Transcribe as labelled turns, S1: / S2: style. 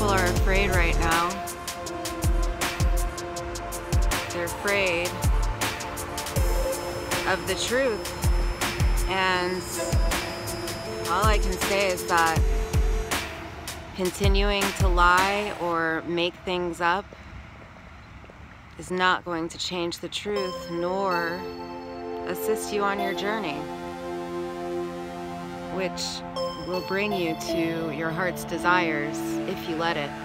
S1: people are afraid right now. They're afraid of the truth. And all I can say is that continuing to lie or make things up is not going to change the truth nor assist you on your journey, which will bring you to your heart's desires if you let it.